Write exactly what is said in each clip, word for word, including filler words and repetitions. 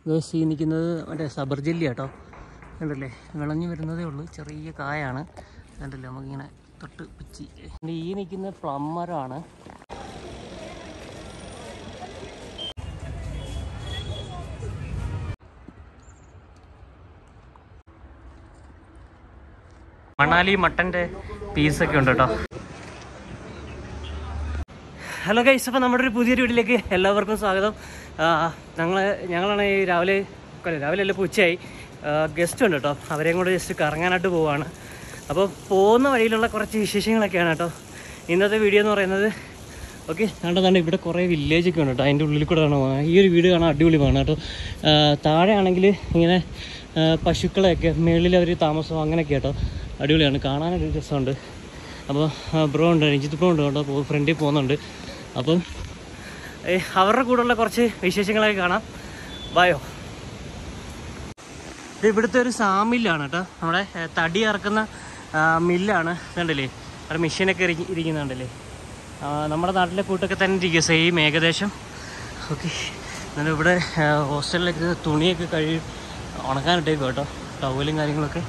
Guys ഈ നിൽക്കുന്നത് മറ്റേ സബർ ജെല്ലി കേട്ടോ. കണ്ടല്ലേ, വിളഞ്ഞു വരുന്നതേ ഉള്ളൂ, ചെറിയ കായാണ്. കണ്ടല്ലേ, നമുക്കിങ്ങനെ തൊട്ട് പിച്ചി. ഈ നിൽക്കുന്ന പ്ലമ്മറാണ്. മണാലി മട്ടൻ്റെ പീസൊക്കെ ഉണ്ട് കേട്ടോ. ഹലോ ഗൈസ്, അപ്പോൾ നമ്മുടെ ഒരു പുതിയൊരു വീട്ടിലേക്ക് എല്ലാവർക്കും സ്വാഗതം. ഞങ്ങൾ ഞങ്ങളാണ് ഈ രാവിലെ രാവിലെ അല്ല ഇപ്പോൾ ഉച്ചയായി ഗസ്റ്റ് ഉണ്ട് കേട്ടോ. അവരെയും കൂടെ ജസ്റ്റ് കറങ്ങാനായിട്ട് പോവുകയാണ്. അപ്പോൾ പോകുന്ന വഴിയിലുള്ള കുറച്ച് വിശേഷങ്ങളൊക്കെയാണ് കേട്ടോ ഇന്നത്തെ വീഡിയോ എന്ന് പറയുന്നത്. ഓക്കെ, കണ്ടതാണ് ഇവിടെ കുറേ വില്ലേജൊക്കെ ഉണ്ട് കേട്ടോ. അതിൻ്റെ ഉള്ളിൽ കൂടെ കാണാൻ ഈ ഒരു വീട് കാണാൻ അടിപൊളിയാണ് കേട്ടോ. താഴെ ആണെങ്കിൽ ഇങ്ങനെ പശുക്കളെയൊക്കെ മുകളിൽ അവർ താമസം അങ്ങനെയൊക്കെ കേട്ടോ. അടിപൊളിയാണ്, കാണാനൊരു രസമുണ്ട്. അപ്പോൾ ബ്രോ ഉണ്ട്, രഞ്ജിത്ത് ബ്രോ ഉണ്ട് കേട്ടോ, ഫ്രണ്ടിൽ പോകുന്നുണ്ട്. അപ്പം അവരുടെ കൂടെയുള്ള കുറച്ച് വിശേഷങ്ങളൊക്കെ കാണാം. ബായോ. ഇത് ഇവിടുത്തെ ഒരു സാമില്ലാണ് കേട്ടോ, നമ്മുടെ തടി ഇറക്കുന്ന മില്ലാണ്. കണ്ടില്ലേ, അവിടെ മെഷീനൊക്കെ ഇരിക്കും ഇരിക്കുന്നുണ്ടല്ലേ. നമ്മുടെ നാട്ടിലെ കൂട്ടൊക്കെ തന്നെ ഇരിക്കുക സെയിം ഏകദേശം. ഓക്കെ, എന്നാലും ഇവിടെ ഹോസ്റ്റലിലൊക്കെ തുണിയൊക്കെ കഴുകി ഉണക്കാനിട്ടേക്കും കേട്ടോ, ടവലും കാര്യങ്ങളൊക്കെ.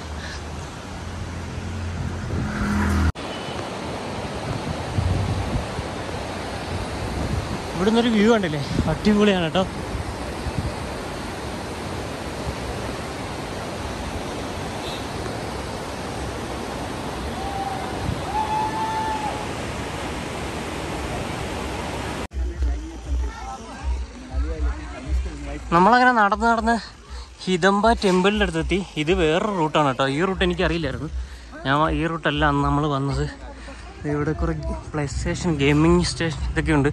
ഇവിടെ നിന്നൊരു വ്യൂ കണ്ടില്ലേ, അടിപൊളിയാണ് കേട്ടോ. നമ്മളങ്ങനെ നടന്ന് നടന്ന് ഹിദംബ ടെമ്പിളിൻ്റെ അടുത്തെത്തി. ഇത് വേറൊരു റൂട്ടാണ് കേട്ടോ. ഈ റൂട്ട് എനിക്കറിയില്ലായിരുന്നു. ഞാൻ ഈ റൂട്ടല്ല അന്ന് നമ്മൾ വന്നത്. ഇവിടെ കുറേ പ്ലേ സ്റ്റേഷൻ ഗെയിമിങ് സ്റ്റേഷൻ ഇതൊക്കെ ഉണ്ട്.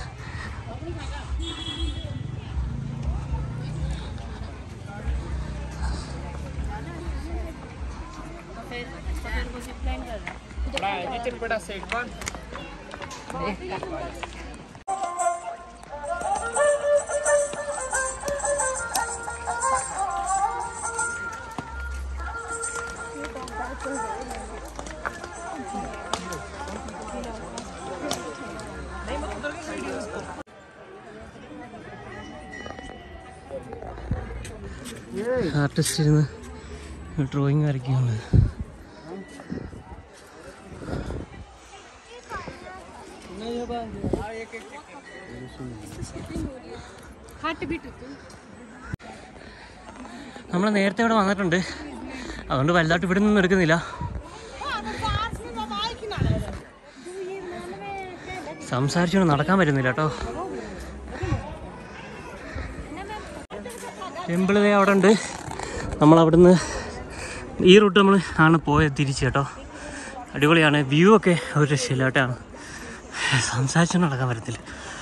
ആർട്ടിസ്റ്റ് ഇരുന്ന് ഡ്രോയിങ് വരയ്ക്കുകയാണ്. നമ്മൾ നേരത്തെ ഇവിടെ വന്നിട്ടുണ്ട്, അതുകൊണ്ട് വലുതായിട്ട് ഇവിടെ നിന്നും എടുക്കുന്നില്ല. സംസാരിച്ചുകൊണ്ട് നടക്കാൻ പറ്റുന്നില്ല കേട്ടോ. ടെമ്പിൾ ദേ അവിടെ ഉണ്ട്. നമ്മളവിടുന്ന് ഈ റൂട്ട് നമ്മൾ ആണ് പോയത് തിരിച്ച് കേട്ടോ. അടിപൊളിയാണ്, വ്യൂ ഒക്കെ ഒരു രക്ഷയില്ല കേട്ടോ. സംസാരിച്ചുകൊണ്ട് നടക്കാൻ പറ്റത്തില്ല.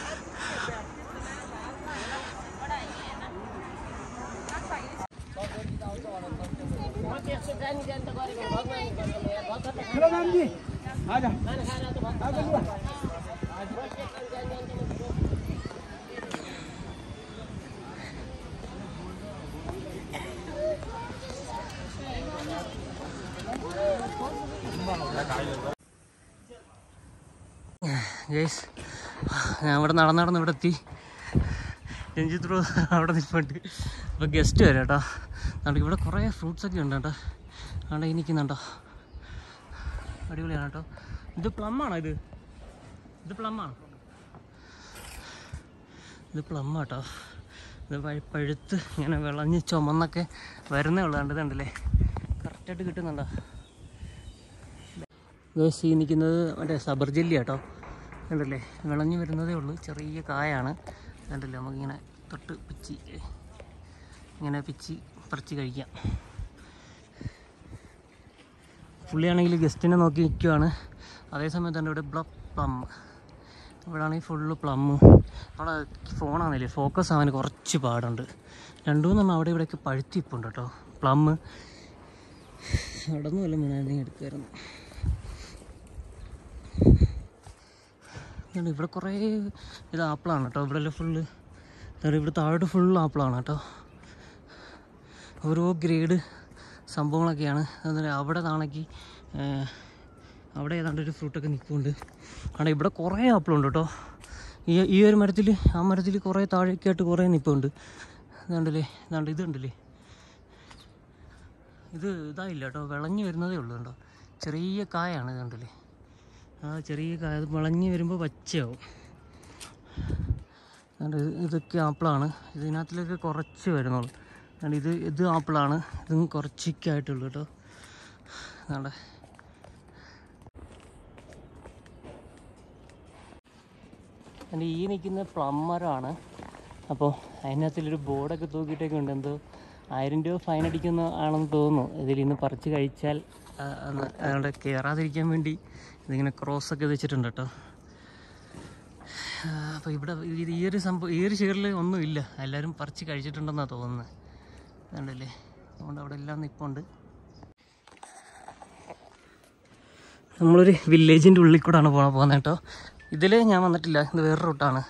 ഗൈസ്, ഞാൻ ഇവിടെ നടന്ന് നടന്ന് ഇവിടെ എത്തി. രഞ്ജിത്ത് ബ്രോ അവിടെ നിൽപ്പുണ്ട്. അപ്പോൾ ഗസ്റ്റ് വരാം കേട്ടോ. അതുകൊണ്ട് ഇവിടെ കുറേ ഫ്രൂട്ട്സൊക്കെ ഉണ്ട് കേട്ടോ. അവിടെ ഈ നിൽക്കുന്നുണ്ടോ, അടിപൊളിയാണ് കേട്ടോ. ഇത് പ്ലമ്മാണോ? ഇത് ഇത് പ്ലമ്മാണ് ഇത് പ്ലമ്മ കേട്ടോ. ഇത് പഴുത്ത് ഇങ്ങനെ വിളഞ്ഞ് ചുമന്നൊക്കെ വരുന്നേ ഉള്ളൂ. കണ്ടത് കണ്ടില്ലേ, കറക്റ്റായിട്ട് കിട്ടുന്നുണ്ടോ. ഗേസ് ഈ നിൽക്കുന്നത് മറ്റേ സബർ ജെല്ലി കേട്ടോ. കണ്ടല്ലേ, വിളഞ്ഞു വരുന്നതേ ഉള്ളൂ, ചെറിയ കായാണ്. കണ്ടല്ലേ, നമുക്കിങ്ങനെ തൊട്ട് പിച്ചി ഇങ്ങനെ പിച്ചി പറിച്ച് കഴിക്കാം. പുള്ളിയാണെങ്കിൽ ഗസ്റ്റിനെ നോക്കി നിൽക്കുകയാണ്. അതേസമയത്ത് തന്നെ ഇവിടെ ബ്ലം പ്ലം, ഇവിടെ ആണെങ്കിൽ ഫുള്ള് പ്ലമ്മ്. അവിടെ ഫോണാണെന്നില്ലേ ഫോക്കസ് ആവാൻ കുറച്ച് പാടുണ്ട്. രണ്ടു മൂന്നെണ്ണം അവിടെ ഇവിടെയൊക്കെ പഴുത്തിപ്പുണ്ട് കേട്ടോ പ്ലമ്മ്. അവിടെ നിന്ന് വല്ല വീണായിരുന്നെങ്കിൽ എടുക്കുമായിരുന്നു. ഇവിടെ കുറേ ഇത് ആപ്പിളാണ് കേട്ടോ. ഇവിടെ എല്ലാം ഫുള്ള്, ഇവിടെ താഴോട്ട് ഫുള്ള് ആപ്പിളാണ് കേട്ടോ. ഓരോ ഗ്രേഡ് സംഭവങ്ങളൊക്കെയാണ്. അതുപോലെ അവിടെ നാണെങ്കിൽ അവിടെ ഏതാണ്ട് ഒരു ഫ്രൂട്ടൊക്കെ നിൽക്കുന്നുണ്ട്. അവിടെ ഇവിടെ കുറേ ആപ്പിളുണ്ട് കേട്ടോ. ഈ ഈ ഒരു മരത്തിൽ ആ മരത്തിൽ കുറേ താഴേക്കായിട്ട് കുറേ നിൽപ്പുണ്ട്. ഇതുണ്ടല്ലേ, ഇതാണ്ട് ഇതുണ്ടല്ലേ, ഇത് ഇതായില്ല കേട്ടോ, വിളഞ്ഞു വരുന്നതേ ഉള്ളൂ കേട്ടോ. ചെറിയ കായാണ് ഇതുണ്ടല്ലേ, ആ ചെറിയ കായ അത് വിളഞ്ഞ് വരുമ്പോൾ പച്ചയാവും. അതുകൊണ്ട് ഇതൊക്കെ ആപ്പിളാണ്, ഇതിനകത്തിലൊക്കെ കുറച്ച് വരുന്നുള്ളൂ. അതുകൊണ്ട് ഇത് ഇത് ആപ്പിളാണ്, ഇതും കുറച്ചൊക്കെ ആയിട്ടുള്ളൂ കേട്ടോ. അതുകൊണ്ട് എൻ്റെ ഈ നിൽക്കുന്ന പ്ലം മരമാണ്. അപ്പോൾ അതിനകത്തിലൊരു ബോർഡൊക്കെ തൂക്കിയിട്ടൊക്കെ ഉണ്ട്, എന്തോ ആയിരം രൂപ ഫൈൻ അടിക്കുന്ന ആണെന്ന് തോന്നുന്നു. ഇതിൽ നിന്ന് പറിച്ച് കഴിച്ചാൽ അതുകൊണ്ട് കയറാതിരിക്കാൻ വേണ്ടി ഇതിങ്ങനെ ക്രോസൊക്കെ വെച്ചിട്ടുണ്ട് കേട്ടോ. അപ്പോൾ ഇവിടെ ഈ ഒരു സംഭവം ഈ ഒരു ഷെയറിൽ ഒന്നുമില്ല, എല്ലാവരും പറിച്ച് കഴിച്ചിട്ടുണ്ടെന്നാണ് തോന്നുന്നത്. അതുകൊണ്ടല്ലേ, അതുകൊണ്ട് അവിടെ എല്ലാം നിൽപ്പുണ്ട്. നമ്മളൊരു വില്ലേജിൻ്റെ ഉള്ളിൽ കൂടെയാണ് പോകാൻ പോകുന്നത് കേട്ടോ. ഇതിൽ ഞാൻ വന്നിട്ടില്ല, ഇത് വേറെ റൂട്ടാണ്.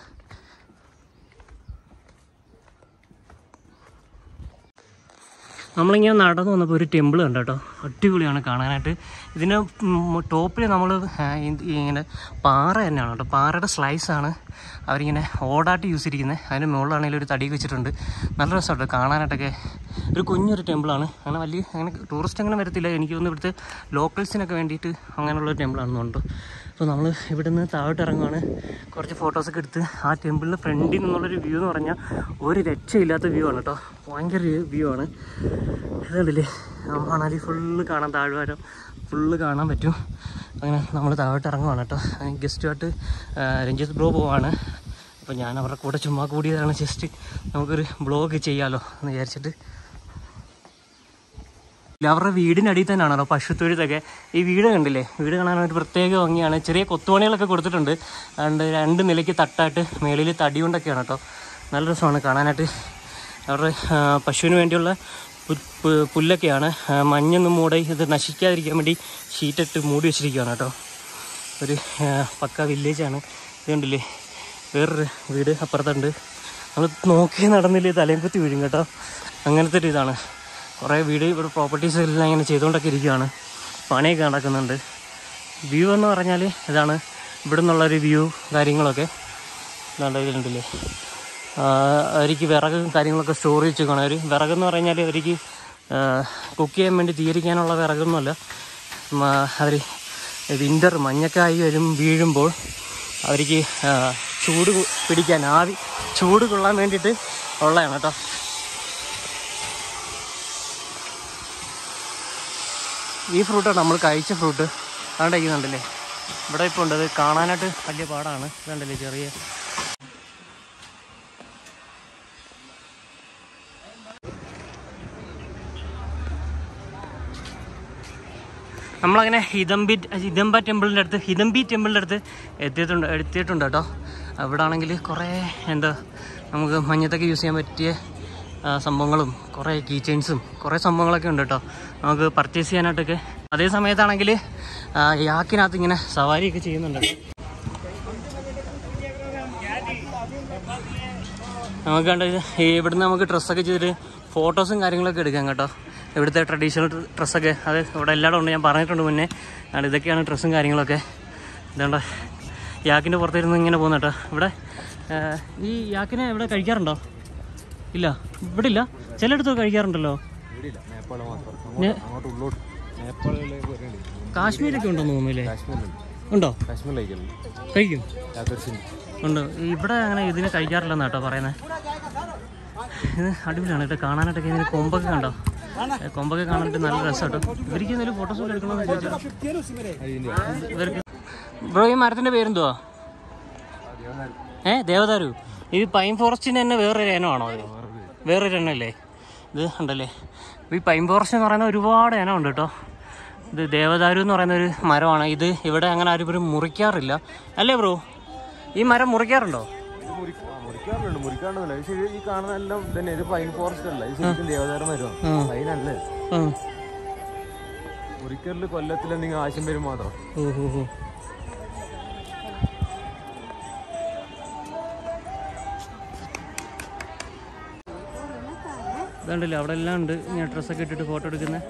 നമ്മളിങ്ങനെ നടന്നു വന്നപ്പോൾ ഒരു ടെമ്പിൾ കണ്ടു കേട്ടോ, അടിപൊളിയാണ് കാണാനായിട്ട്. ഇതിന് ടോപ്പിൽ നമ്മൾ ഇങ്ങനെ പാറ തന്നെയാണ് കേട്ടോ, പാറയുടെ സ്ലൈസാണ് അവരിങ്ങനെ ഓടായിട്ട് യൂസ് ചെയ്തിരിക്കുന്നത്. അതിന് മുകളിലാണെങ്കിലും ഒരു തടി വെച്ചിട്ടുണ്ട്, നല്ല രസമായിട്ട് കാണാനായിട്ടൊക്കെ. ഒരു കുഞ്ഞൊരു ടെമ്പിളാണ്, അങ്ങനെ വലിയ അങ്ങനെ ടൂറിസ്റ്റ് അങ്ങനെ വരത്തില്ല. എനിക്ക് തോന്നുന്നു ഇവിടുത്തെ ലോക്കൽസിനൊക്കെ വേണ്ടിയിട്ട് അങ്ങനെയുള്ളൊരു ടെമ്പിളാണെന്നുണ്ട്. അപ്പോൾ നമ്മൾ ഇവിടെ നിന്ന് താഴോട്ട് ഇറങ്ങുകയാണ്, കുറച്ച് ഫോട്ടോസൊക്കെ എടുത്ത് ആ ടെമ്പിളിൻ്റെ ഫ്രണ്ടിൽ നിന്നുള്ളൊരു വ്യൂ എന്ന് പറഞ്ഞാൽ ഒരു രക്ഷയില്ലാത്ത വ്യൂ ആണ് കേട്ടോ, ഭയങ്കര വ്യൂ ആണ്. ഇതുണ്ടല്ലേ, മണാലി ഫുള്ള് കാണാൻ, താഴ്വാരം ഫുള്ള് കാണാൻ പറ്റും. അങ്ങനെ നമ്മൾ താഴോട്ട് ഇറങ്ങുവാണ് കേട്ടോ. ഗസ്റ്റുമായിട്ട് രഞ്ജിത്ത് ബ്രോ പോവാണ്. അപ്പോൾ ഞാൻ അവരുടെ കൂടെ ചുമ്മാ കൂടിയതാണ്, ജസ്റ്റ് നമുക്കൊരു ബ്ലോഗ് ചെയ്യാമല്ലോ എന്ന് വിചാരിച്ചിട്ട്. അവരുടെ വീടിനടിയിൽ തന്നെയാണല്ലോ പശുത്തൊഴുത്തൊക്കെ. ഈ വീട് കണ്ടില്ലേ, വീട് കാണാൻ ഒരു പ്രത്യേക ഭംഗിയാണ്. ചെറിയ കൊത്തുപണികളൊക്കെ കൊടുത്തിട്ടുണ്ട്, അതുകൊണ്ട് രണ്ട് നിലയ്ക്ക് തട്ടായിട്ട് മേളിൽ തടി കൊണ്ടൊക്കെയാണ് കേട്ടോ. നല്ല രസമാണ് കാണാനായിട്ട്. അവരുടെ പശുവിന് വേണ്ടിയുള്ള പുല്ലൊക്കെയാണ്, മഞ്ഞൊന്നും മൂടി ഇത് നശിക്കാതിരിക്കാൻ വേണ്ടി ഷീറ്റിട്ട് മൂടി വെച്ചിരിക്കുകയാണ് കേട്ടോ. ഒരു പക്ക വില്ലേജാണ്. ഇതുണ്ടല്ലേ, വേറൊരു വീട് അപ്പുറത്തുണ്ട്. നമ്മൾ നോക്കി നടന്നില്ലേ തലയും കുത്തി വീഴും കേട്ടോ, അങ്ങനത്തെ ഒരു ഇതാണ്. കുറേ വീട് ഇവിടെ പ്രോപ്പർട്ടീസ് എല്ലാം ഇങ്ങനെ ചെയ്തുകൊണ്ടൊക്കെ ഇരിക്കുകയാണ്, പണിയൊക്കെ നടക്കുന്നുണ്ട്. വ്യൂ എന്ന് പറഞ്ഞാൽ ഇതാണ്, ഇവിടെ നിന്നുള്ളൊരു വ്യൂ കാര്യങ്ങളൊക്കെ ഇതിലുണ്ടല്ലേ. അവർക്ക് വിറക് കാര്യങ്ങളൊക്കെ സ്റ്റോർ വെച്ചേക്കണം. അവർ വിറകെന്ന് പറഞ്ഞാൽ അവർക്ക് കുക്ക് ചെയ്യാൻ വേണ്ടി തീരിക്കാനുള്ള വിറകൊന്നുമല്ല. അവർ വിൻ്റർ മഞ്ഞക്കായി വരും വീഴുമ്പോൾ അവർക്ക് ചൂട് പിടിക്കാൻ, ആവി ചൂട് കൊള്ളാൻ വേണ്ടിയിട്ട് ഉള്ളതാണ് കേട്ടോ. ഈ ഫ്രൂട്ടാണ് നമ്മൾ കഴിച്ച ഫ്രൂട്ട്, അതുകൊണ്ട് കഴിക്കുന്നുണ്ടല്ലേ. ഇവിടെ ഇപ്പോൾ ഉണ്ട്, അത് കാണാനായിട്ട് വലിയ പാടാണ്. ഇതുണ്ടല്ലേ ചെറിയ നമ്മളങ്ങനെ ഹിദംബി ഹിദംബ ടെമ്പിളിൻ്റെ അടുത്ത് ഹിദംബി ടെമ്പിളിൻ്റെ അടുത്ത് എത്തിയിട്ടുണ്ട് എത്തിയിട്ടുണ്ട് കേട്ടോ. അവിടെ ആണെങ്കിൽ കുറേ എന്താ നമുക്ക് മഞ്ഞത്തൊക്കെ യൂസ് ചെയ്യാൻ പറ്റിയ സംഭവങ്ങളും കുറേ കീ ചെയിൻസും കുറേ സംഭവങ്ങളൊക്കെ ഉണ്ട് കേട്ടോ, നമുക്ക് പർച്ചേസ് ചെയ്യാനായിട്ടൊക്കെ. അതേ സമയത്താണെങ്കിൽ യാക്കിനകത്ത് ഇങ്ങനെ സവാരിയൊക്കെ ചെയ്യുന്നുണ്ട്. നമുക്ക് കണ്ട ഇവിടുന്ന് നമുക്ക് ഡ്രസ്സൊക്കെ ചെയ്തിട്ട് ഫോട്ടോസും കാര്യങ്ങളൊക്കെ എടുക്കാം കേട്ടോ. ഇവിടുത്തെ ട്രഡീഷണൽ ഡ്രസ്സൊക്കെ അത് ഇവിടെ എല്ലായിടും ഉണ്ട്, ഞാൻ പറഞ്ഞിട്ടുണ്ട് മുന്നേ. ആണ് ഇതൊക്കെയാണ് ഡ്രസ്സും കാര്യങ്ങളൊക്കെ. ഇതുകൊണ്ട് യാക്കിൻ്റെ പുറത്തിരുന്ന് ഇങ്ങനെ പോകുന്ന കേട്ടോ. ഇവിടെ ഈ യാക്കിനെ ഇവിടെ കഴിക്കാറുണ്ടോ? ഇല്ല, ഇവിടെ ഇല്ല, ചിലയിടത്ത് കഴിക്കാറുണ്ടല്ലോ. കാശ്മീരൊക്കെ ഉണ്ടോന്ന് തോന്നുന്നില്ലേ? ഉണ്ടോ? കഴിക്കും ഉണ്ട്. ഇവിടെ അങ്ങനെ ഇതിനെ കഴിക്കാറില്ലെന്ന് കേട്ടോ പറയുന്നത്. ഇത് അടിപൊളിയാണ് കേട്ടോ കാണാനായിട്ടൊക്കെ. ഇതിന് കൊമ്പൊക്കെ കണ്ടോ, കൊമ്പൊക്കെ കാണാനായിട്ട് നല്ല രസം കേട്ടോ. ഇവർക്ക് എന്തെങ്കിലും ഫോട്ടോസൊക്കെ എടുക്കണമെന്ന് ചോദിച്ചാൽ ഇവർക്ക്. ബ്രോ ഈ മരത്തിൻ്റെ പേരെന്തുവാ? ഏ ദേവദാരു. ഇത് പൈൻ ഫോറസ്റ്റിന് തന്നെ വേറൊരു ഇനമാണോ? അത് വേറൊരു എണ്ണല്ലേ ഇത് ഉണ്ടല്ലേ. ഈ പൈൻ ഫോറസ്റ്റ് എന്ന് പറയുന്ന ഒരുപാട് ഇനം ഉണ്ട് കേട്ടോ. ഇത് ദേവദാരു എന്ന് പറയുന്ന ഒരു മരമാണ്. ഇത് ഇവിടെ അങ്ങനെ ആരും ഇവർ മുറിക്കാറില്ല അല്ലേ ബ്രോ? ഈ മരം മുറിക്കാറുണ്ടോ? ഈ കാണുന്നതെല്ലാം തന്നെ ഇത് പൈൻ ഫോറസ്റ്റ് അല്ല, ഇത് ശരിക്കും ദേവദാരു മരമാണ്. പൈനല്ലേ, മുറിക്കറിൽ കൊല്ലത്തിൽ എന്തെങ്കിലും ആവശ്യം വരും മാത്രം. ഓഹോ. ഇതുണ്ടല്ലേ അവിടെ എല്ലാം ഉണ്ട് ഞാൻ ഡ്രസ്സൊക്കെ ഇട്ടിട്ട് ഫോട്ടോ എടുക്കുന്നത്.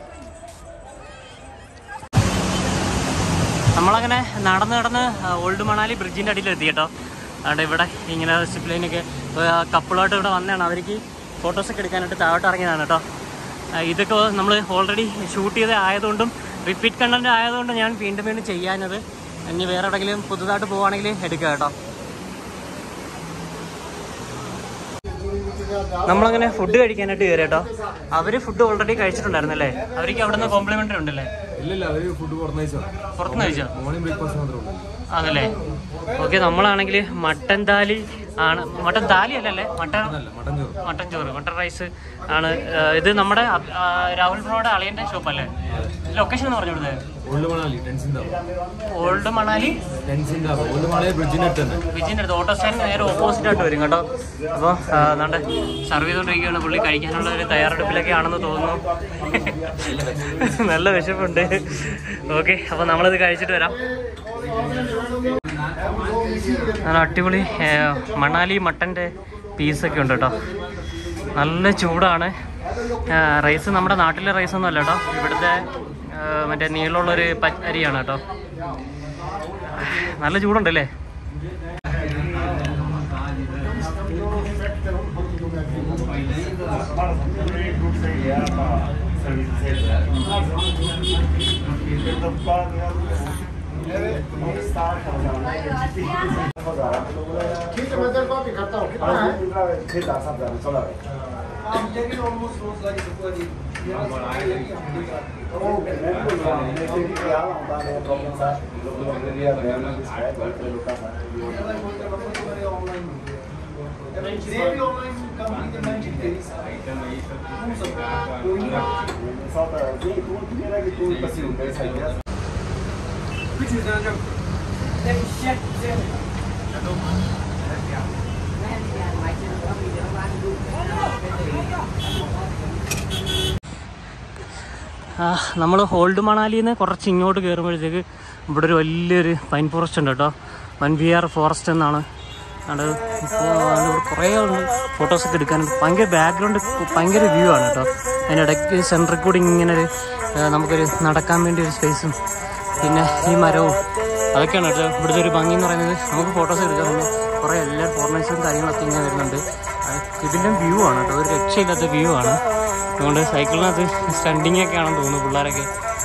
നമ്മളങ്ങനെ നടന്ന് നടന്ന് ഓൾഡ് മണാലി ബ്രിഡ്ജിൻ്റെ അടിയിൽ എത്തി കേട്ടോ. അതുകൊണ്ട് ഇവിടെ ഇങ്ങനെ സിപ്പ് ലൈനൊക്കെ കപ്പിളായിട്ട് ഇവിടെ വന്നതാണ്. അവർക്ക് ഫോട്ടോസൊക്കെ എടുക്കാനായിട്ട് താഴോട്ട് ഇറങ്ങിയതാണ് കേട്ടോ. ഇതൊക്കെ നമ്മൾ ഓൾറെഡി ഷൂട്ട് ചെയ്ത് ആയതുകൊണ്ടും റിപ്പീറ്റ് കണ്ടൻറ്റ് ആയതുകൊണ്ടും ഞാൻ വീണ്ടും വീണ്ടും ചെയ്യാനത്. ഇനി വേറെ എവിടെയെങ്കിലും പുതുതായിട്ട് പോവുകയാണെങ്കിൽ എടുക്കുക കേട്ടോ. നമ്മളങ്ങനെ ഫുഡ് കഴിക്കാനായിട്ട് കയറി കേട്ടോ. അവർ ഫുഡ് ഓൾറെഡി കഴിച്ചിട്ടുണ്ടായിരുന്നല്ലേ? അവർക്ക് അവിടെ നിന്ന് കോംപ്ലിമെൻ്ററി ഉണ്ടല്ലേ? ഇല്ലല്ല, അവർ ഫുഡ് പുറത്തുനിന്ന് കഴിച്ചോ? പുറത്തുനിന്ന് കഴിച്ചോ? മോർണിംഗ് ബ്രേക്ക്ഫാസ്റ്റ് മാത്രമേ ഉള്ളൂ. അതല്ലേ? ഓക്കെ. നമ്മളാണെങ്കിൽ മട്ടൻ താലി ആണ്. മട്ടൻ താലി അല്ലല്ലേ? മട്ടൻ മട്ടൻ ചോറ് മട്ടൻ ചോറ് മട്ടൻ റൈസ് ആണ്. ഇത് നമ്മുടെ രാഹുൽ ബ്രോയുടെ അളിയൻ്റെ ഷോപ്പല്ലേ? ലൊക്കേഷൻ എന്ന് പറഞ്ഞു കൊടുത്തത് ഓൾഡ് മണാലി ടെൻസിൻ്റെ ഓൾഡ് മണാലി ടെൻസിൻ്റെ ഓൾഡ് മണാലി ബ്രിഡ്ജിൻ്റെ അടുത്ത് തന്നെ. ബ്രിഡ്ജിൻ്റെ അടുത്ത് ഓട്ടോ സ്റ്റാൻഡ് നേരെ ഓപ്പോസിറ്റ് ആയിട്ട് വരും കേട്ടോ. അപ്പോൾ നമ്മുടെ സർവ് ചെയ്തുകൊണ്ടിരിക്കുകയാണ്. പുള്ളി കഴിക്കാനുള്ള ഒരു തയ്യാറെടുപ്പിലൊക്കെ ആണെന്ന് തോന്നുന്നു. നല്ല വിശപ്പുണ്ട്. ഓക്കെ, അപ്പോൾ നമ്മളിത് കഴിച്ചിട്ട് വരാം. നല്ല അടിപൊളി മണാലി മട്ടൻ്റെ പീസൊക്കെ ഉണ്ട് കേട്ടോ. നല്ല ചൂടാണ്. റൈസ് നമ്മുടെ നാട്ടിലെ റൈസൊന്നും അല്ല കേട്ടോ. ഇവിടുത്തെ മറ്റേ നീളമുള്ളൊരു പച്ച അരിയാണ് കേട്ടോ. നല്ല ചൂടുണ്ടല്ലേ? ठीक है, मैं तेरे को अभी करता हूँ. कितना है? छह सात सात हजार चला रहे. आप लेकिन ऑलमोस्ट रोज लाइक सबको दी. ओ मैं बोल रहा हूँ मैं कि क्या होता है प्रॉब्लम सर लोग लोग ने लिया मैंने डिस्क्राइब करते लोग का ऑनलाइन ये भी ऑनलाइन कंपनी के मैजिक तेरी आइटम है ये सब कोई साथ ये तू मेरा कि तू पसी मेरे साइड कुछ इतना जब check check നമ്മൾ ഓൾഡ് മണാലിയിൽ നിന്ന് കുറച്ച് ഇങ്ങോട്ട് കയറുമ്പോഴത്തേക്ക് ഇവിടെ ഒരു വലിയൊരു പൈൻ ഫോറസ്റ്റ് ഉണ്ട് കേട്ടോ. വൺ വി ആർ ഫോറസ്റ്റ് എന്നാണ്. അത് കുറേ ഫോട്ടോസൊക്കെ എടുക്കാനുണ്ട്. ഭയങ്കര ബാക്ക്ഗ്രൗണ്ട് ഭയങ്കര വ്യൂ ആണ് കേട്ടോ. അതിനിടയ്ക്ക് സെൻറ്ററിൽ കൂടി ഇങ്ങനെ ഒരു നമുക്കൊരു നടക്കാൻ വേണ്ടി ഒരു സ്പേസും പിന്നെ ഈ മരവും അതൊക്കെയാണ് കേട്ടോ ഇവിടുത്തെ ഒരു ഭംഗി എന്ന് പറയുന്നത്. നമുക്ക് ഫോട്ടോസ് എടുക്കാറുണ്ട്. കുറേ എല്ലാ ഫോർണേഴ്സും കാര്യങ്ങളൊക്കെ ഇങ്ങനെ വരുന്നുണ്ട്. ഇതിൻ്റെ വ്യൂ ആണ് കേട്ടോ. ഒരു രക്ഷയില്ലാത്ത വ്യൂ ആണ്. അതുകൊണ്ട് സൈക്കിളിനകത്ത് സ്റ്റണ്ടിങ് ഒക്കെ ആണെന്ന് തോന്നുന്നു പിള്ളേരൊക്കെ.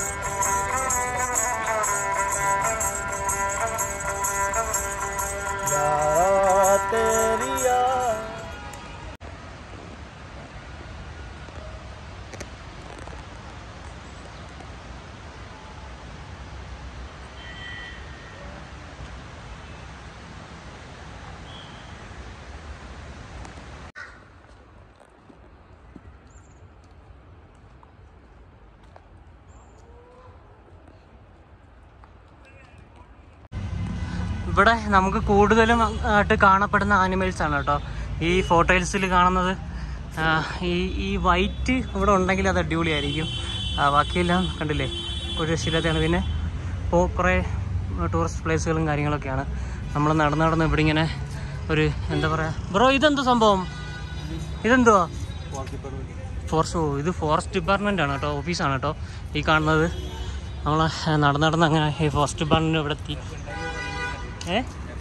ഇവിടെ നമുക്ക് കൂടുതലും ആയിട്ട് കാണപ്പെടുന്ന ആനിമൽസാണ് കേട്ടോ ഈ ഫോട്ടോസിൽ കാണുന്നത്. ഈ ഈ വൈറ്റ് ഇവിടെ ഉണ്ടെങ്കിൽ അത് അടിപൊളിയായിരിക്കും. ബാക്കിയെല്ലാം കണ്ടില്ലേ ഒരു രക്ഷയില്ലാത്തതാണ്. പിന്നെ ഇപ്പോൾ കുറേ ടൂറിസ്റ്റ് പ്ലേസുകളും കാര്യങ്ങളൊക്കെയാണ്. നമ്മൾ നടന്ന് നടന്ന് ഇവിടെ ഇങ്ങനെ ഒരു എന്താ പറയുക. ബ്രോ ഇതെന്താ സംഭവം? ഇതെന്തുവാ? ഫോറസ്റ്റ്. ഓ ഇത് ഫോറസ്റ്റ് ഡിപ്പാർട്ട്മെൻ്റ് ആണ് കേട്ടോ. ഓഫീസാണ് കേട്ടോ ഈ കാണുന്നത്. നമ്മൾ നടന്ന് നടന്ന് അങ്ങനെ ഈ ഫോറസ്റ്റ് ഡിപ്പാർട്ട്മെൻറ്റ് ഇവിടെ എത്തി. ഏ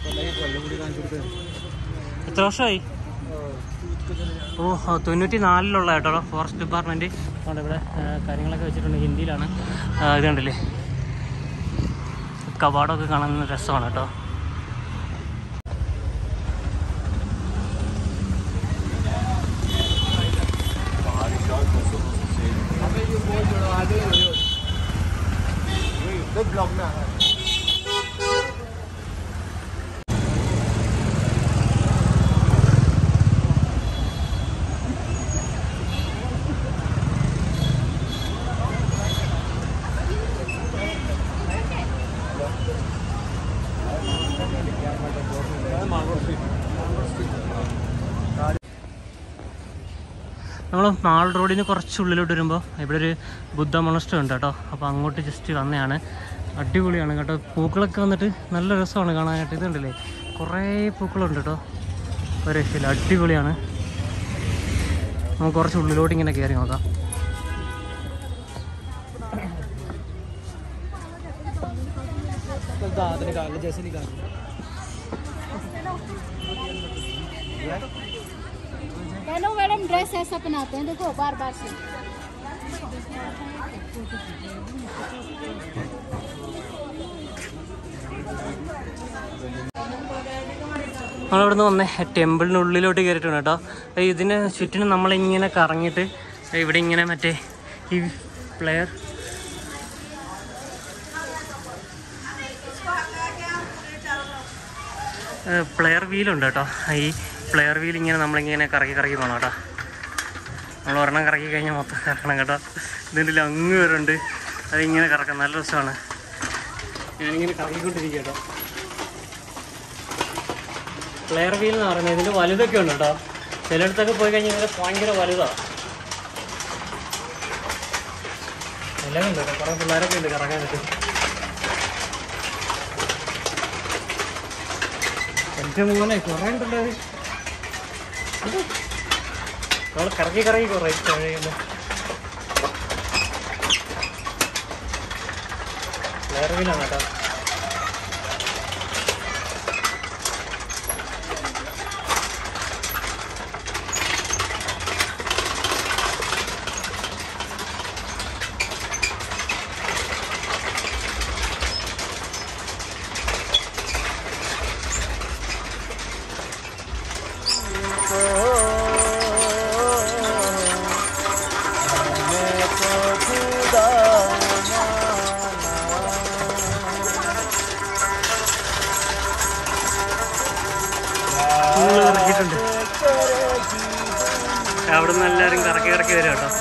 എത്ര വർഷമായി? ഓ തൊണ്ണൂറ്റി നാലിലുള്ള കേട്ടോ ഫോറസ്റ്റ് ഡിപ്പാർട്ട്മെൻറ്റ്. അതുകൊണ്ട് ഇവിടെ കാര്യങ്ങളൊക്കെ വെച്ചിട്ടുണ്ട്. ഹിന്ദിയിലാണ്. ഇത് കണ്ടില്ലേ കവാടമൊക്കെ കാണുന്ന രസമാണ് കേട്ടോ. നമ്മൾ മാൾ റോഡിൽ നിന്ന് കുറച്ച് ഉള്ളിലോട്ട് വരുമ്പോൾ ഇവിടെ ഒരു ബുദ്ധ മൊണസ്റ്ററി ഉണ്ട് കേട്ടോ. അപ്പോൾ അങ്ങോട്ട് ജസ്റ്റ് വന്നതാണ്. അടിപൊളിയാണ് കേട്ടോ. പൂക്കളൊക്കെ വന്നിട്ട് നല്ല രസമാണ് കാണാനായിട്ട്. ഇത് കണ്ടില്ലേ കുറേ പൂക്കളുണ്ട് കേട്ടോ. ഒരു രക്ഷയില്ല, അടിപൊളിയാണ്. നമുക്ക് കുറച്ച് ഉള്ളിലോട്ട് ഇങ്ങനെ കയറി നോക്കാം. पहले मैडम ड्रेस ऐसा पहनाते हैं, देखो बार बार से। നമ്മളിവിടെ നിന്ന് വന്നേ ടെമ്പിളിനുള്ളിലോട്ട് കയറിയിട്ടുണ്ട് കേട്ടോ. ഇതിന് ചുറ്റിനും നമ്മളിങ്ങനെ കറങ്ങിയിട്ട് ഇവിടെ ഇങ്ങനെ മറ്റേ ഈ പ്ലെയർ പ്ലെയർ വീലുണ്ട് കേട്ടോ. ഈ പ്ലെയർ വീൽ ഇങ്ങനെ നമ്മളിങ്ങനെ കറക്കി കറക്കി പോകണം കേട്ടോ. നമ്മൾ ഒരെണ്ണം കറക്കി കഴിഞ്ഞാൽ മൊത്തം കറക്കണം കേട്ടോ. ഇതിൻ്റെ അങ്ങ് വരുന്നുണ്ട്, അതിങ്ങനെ കറക്കാം, നല്ല രസമാണ്. ഞാനിങ്ങനെ കറക്കിക്കൊണ്ടിരിക്കുക കേട്ടോ. പ്ലെയർ വീൽ എന്ന് പറയുന്നത് ഇതിൻ്റെ വലുതൊക്കെ ഉണ്ട് കേട്ടോ. ചിലയിടത്തൊക്കെ പോയി കഴിഞ്ഞാൽ ഇതിൻ്റെ ഭയങ്കര വലുതാണ്. എല്ലാം ഉണ്ട് കേട്ടോ, കുറേ പിള്ളേരൊക്കെ ഉണ്ട് കറക്കാൻ പറ്റും. എൻ്റെ മോനെ കുറേ ഉണ്ടല്ലോ. നമ്മൾ കറക്കി കറക്കി കുറേ കഴിയുന്നു. പ്ലെയർ വീലാണ് കേട്ടോ. ഇറക്കിയിട്ടുണ്ട്. അവിടെ നിന്ന് എല്ലാവരും കറക്കി കറക്കി വരും കേട്ടോ.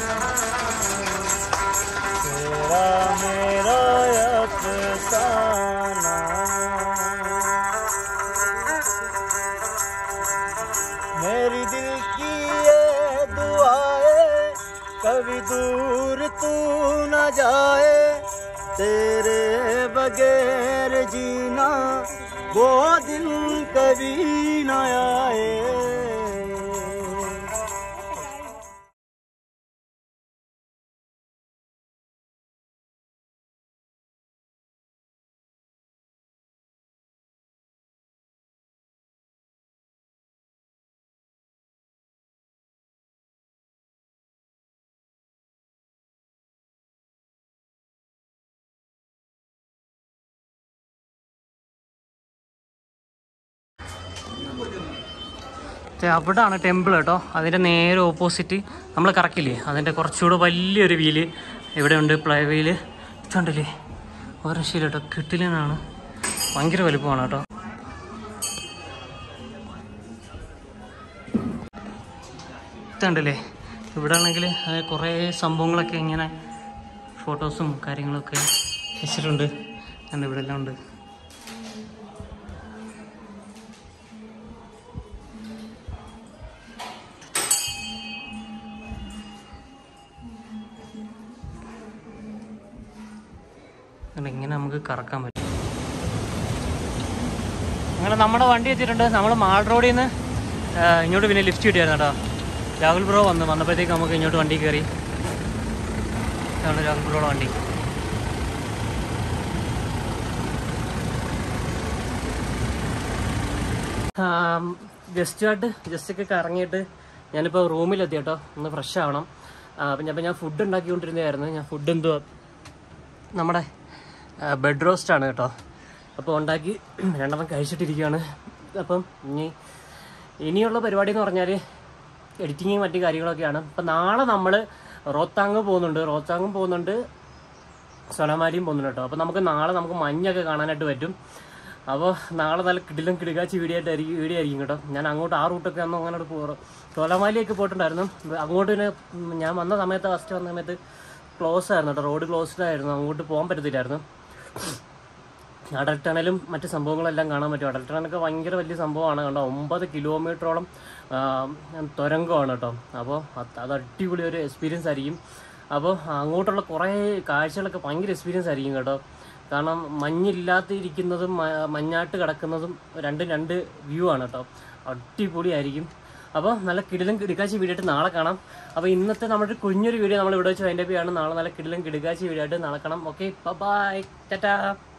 मेरी दिल की ये दुआए कभी दूर तू न जाए, तेरे बगैर जीना वो दिन कभी न आए. അവിടാണ് ടെമ്പിൾ കേട്ടോ. അതിൻ്റെ നേരെ ഓപ്പോസിറ്റ് നമ്മൾ കറക്കില്ലേ, അതിൻ്റെ കുറച്ചുകൂടെ വലിയൊരു വീല് ഇവിടെ ഉണ്ട്. പ്ലേ വീല് ഇതുണ്ടല്ലേ, ഓരോ ശീലം കേട്ടോ, കിട്ടിലെന്നാണ്, ഭയങ്കര വലുപ്പമാണ് കേട്ടോ. ഇതുണ്ടല്ലേ, ഇവിടെ ആണെങ്കിൽ കുറേ സംഭവങ്ങളൊക്കെ ഇങ്ങനെ ഫോട്ടോസും കാര്യങ്ങളൊക്കെ വെച്ചിട്ടുണ്ട്. ഉണ്ട്, ഇവിടെ എല്ലാം ഉണ്ട്. ഇങ്ങനെ നമുക്ക് കറക്കാൻ പറ്റും. അങ്ങനെ നമ്മുടെ വണ്ടി എത്തിയിട്ടുണ്ട്. നമ്മൾ മാൾ റോഡിൽ നിന്ന് ഇങ്ങോട്ട് പിന്നെ ലിഫ്റ്റ് കിട്ടിയായിരുന്നു കേട്ടോ. രാഹുൽ ബ്രോ വന്ന് വന്നപ്പോഴത്തേക്ക് നമുക്ക് ഇങ്ങോട്ട് വണ്ടി കയറി. ഇതാണ് രാഹുൽ ബ്രോയുടെ വണ്ടി. ജസ്റ്റ് ആയിട്ട് ജസ്റ്റൊക്കെ കറങ്ങിയിട്ട് ഞാനിപ്പോൾ റൂമിലെത്തി കേട്ടോ. ഒന്ന് ഫ്രഷ് ആവണം. അപ്പം ഞാൻ ഞാൻ ഫുഡ് ഉണ്ടാക്കിക്കൊണ്ടിരുന്നതായിരുന്നു. ഞാൻ ഫുഡ് എന്തുവാ നമ്മുടെ ബെഡ് റോസ്റ്റാണ് കേട്ടോ. അപ്പോൾ ഉണ്ടാക്കി രണ്ടെണ്ണം കഴിച്ചിട്ടിരിക്കുകയാണ്. അപ്പം ഇനി ഇനിയുള്ള പരിപാടി എന്ന് പറഞ്ഞാൽ എഡിറ്റിങ്ങും മറ്റു കാര്യങ്ങളൊക്കെയാണ്. അപ്പം നാളെ നമ്മൾ റോത്താങ് പോകുന്നുണ്ട് റോത്താങ്ങും പോകുന്നുണ്ട് സോനാമാലിയും പോകുന്നുണ്ട് കേട്ടോ. അപ്പോൾ നമുക്ക് നാളെ നമുക്ക് മഞ്ഞൊക്കെ കാണാനായിട്ട് പറ്റും. അപ്പോൾ നാളെ നല്ല കിടിലും കിടുകാച്ചി വീഡിയോ ആയിട്ടായിരിക്കും വീഡിയോ ആയിരിക്കും കേട്ടോ. ഞാൻ അങ്ങോട്ട് ആ റൂട്ടൊക്കെ അന്ന് അങ്ങനെ പോകാറ് സോനാമാലിയൊക്കെ പോയിട്ടുണ്ടായിരുന്നു. അങ്ങോട്ട് പിന്നെ ഞാൻ വന്ന സമയത്ത് ഫസ്റ്റ് വന്ന സമയത്ത് ക്ലോസ് ആയിരുന്നു കേട്ടോ. റോഡ് ക്ലോസ്ഡ് ആയിരുന്നു, അങ്ങോട്ട് പോകാൻ പറ്റത്തില്ലായിരുന്നു. അടൽ ടണലും മറ്റ് സംഭവങ്ങളെല്ലാം കാണാൻ പറ്റും. അടൽ ടണലൊക്കെ ഭയങ്കര വലിയ സംഭവമാണ് കേട്ടോ. ഒമ്പത് കിലോമീറ്ററോളം തുരങ്കമാണ് കേട്ടോ. അപ്പോൾ അത് അടിപൊളി ഒരു എക്സ്പീരിയൻസ് ആയിരിക്കും. അപ്പോൾ അങ്ങോട്ടുള്ള കുറേ കാഴ്ചകളൊക്കെ ഭയങ്കര എക്സ്പീരിയൻസ് ആയിരിക്കും കേട്ടോ. കാരണം മഞ്ഞില്ലാതിരിക്കുന്നതും മഞ്ഞാട്ട് കിടക്കുന്നതും രണ്ടും രണ്ട് വ്യൂ ആണ് കേട്ടോ. അടിപൊളിയായിരിക്കും. അപ്പോൾ നല്ല കിടിലും കിടുക്കാച്ചി വീഡിയോ ആയിട്ട് നാളെ കാണാം. അപ്പോൾ ഇന്നത്തെ നമ്മുടെ കുഞ്ഞൊരു വീഡിയോ നമ്മൾ ഇവിടെ വെച്ച് അതിൻ്റെ പേയാണ്. നാളെ നല്ല കിടിലും കിടുക്കാച്ചി വീഡിയോ ആയിട്ട് നാളെ കാണാം. Okay, bye, Tata.